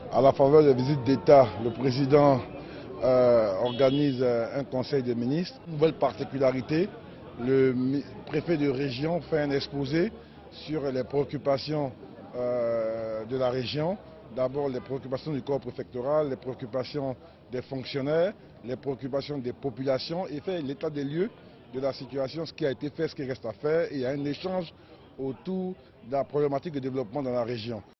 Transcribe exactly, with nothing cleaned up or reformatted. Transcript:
À la faveur de la visite d'État, le président euh, organise un conseil des ministres. Nouvelle particularité, le préfet de région fait un exposé sur les préoccupations euh, de la région. D'abord les préoccupations du corps préfectoral, les préoccupations des fonctionnaires, les préoccupations des populations et fait l'état des lieux de la situation, ce qui a été fait, ce qui reste à faire. Et il y a un échange autour de la problématique de développement dans la région.